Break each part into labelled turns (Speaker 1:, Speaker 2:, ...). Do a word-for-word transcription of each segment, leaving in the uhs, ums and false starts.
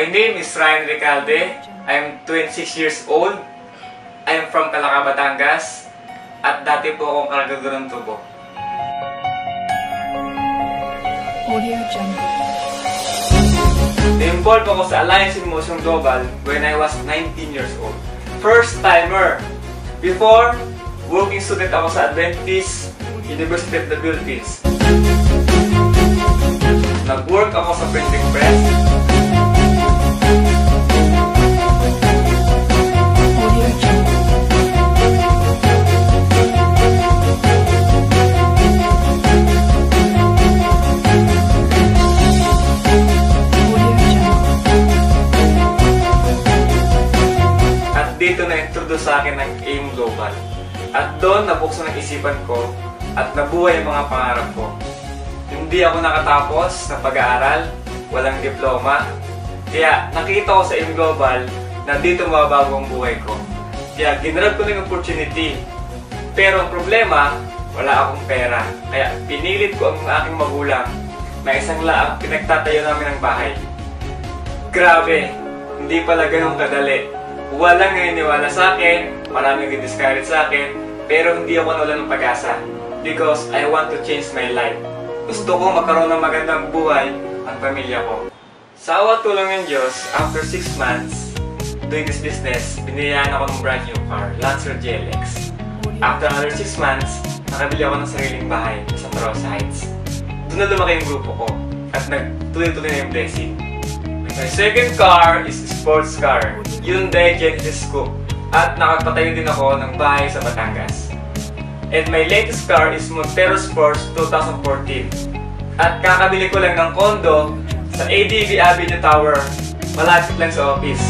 Speaker 1: My name is Ryan Recalde. I am twenty-six years old. I am from Calaca, Batangas. At dati po akong kargador ng tubo.
Speaker 2: Audio Jungle.
Speaker 1: Na-involve ako sa Alliance in Motion Global when I was nineteen years old. First timer! Before, working student ako sa Adventist University of the Philippines. Nag-work ako sa printing press.
Speaker 2: Audio Jungle.
Speaker 1: At dito na-introduce sa akin ng AIM Global. At doon nabuksan ang isipan ko at nabuhay ang mga pangarap ko. Hindi ako nakatapos sa pag-aaral, walang diploma. Kaya nakita ko sa AIM Global na dito mababago ang buhay ko. Kaya ginrab ko na yung opportunity. Pero ang problema, wala akong pera. Kaya pinilit ko ang aking magulang na isang laang pinagtatayo namin ng bahay. Grabe, hindi pala ganun kadali. Walang naniniwala sa akin, maraming nag-discourage sa akin, pero hindi ako nawalan ng pag-asa. Because I want to change my life. Gusto ko magkaroon ng magandang buhay ang pamilya ko. Sa awa tulong ng Diyos, after six months doing this business, biniyaan ako ng brand new car, Lancer G L X. After another six months, nakabili ako ng sariling bahay sa Tarosa Heights. Doon na lumaki yung grupo ko at nagtuloy-tuloy na yung blessing. My second car is a sports car, Hyundai Genesis Coupe. At nakapatayo din ako ng bahay sa Batangas. And my latest car is Montero Sports twenty fourteen. At kakabili ko lang ng condo sa A D B Avenue Tower, malapit lang sa office.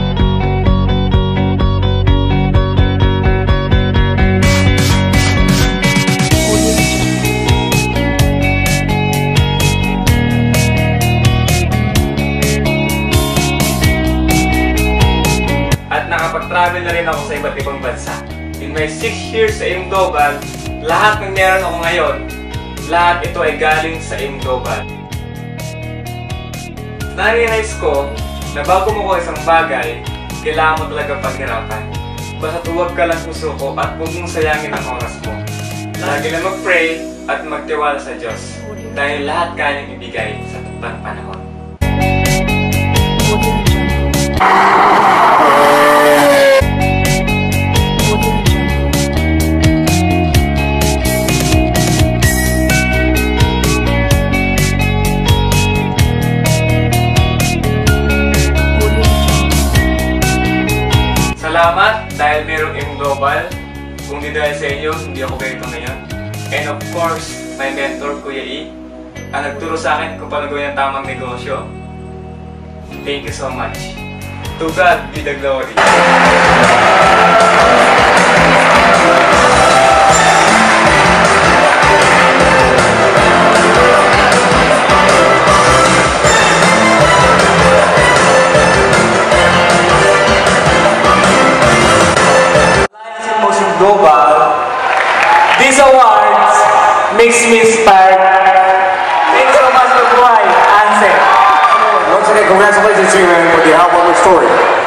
Speaker 1: At nakapag-travel na rin ako sa iba't ibang bansa. In my six years sa AIM Global, lahat ng meron ako ngayon, lahat ito ay galing sa AIM Global. Na-realize ko na bago mo ko isang bagay, kailangan mo talaga paghirapan. Basta huwag ka lang susuko at huwag mong sayangin ang oras mo. Lagi lang mag-pray at magtiwala sa Diyos dahil lahat kanyang ibigay sa taktang panahon.
Speaker 2: Audio Jungle.
Speaker 1: Salamat dahil mayroong AIM Global. Kung di dahil sa inyo, hindi ako ganito ngayon. And of course, my mentor, Kuya E, ang nagturo sa akin kung paano gawin ang tamang negosyo. Thank you so much. To God be the glory. Global, these awards makes me inspired. Thanks so much for Buhay, Ansel.
Speaker 3: Once again, congratulations to you, man, for the album story.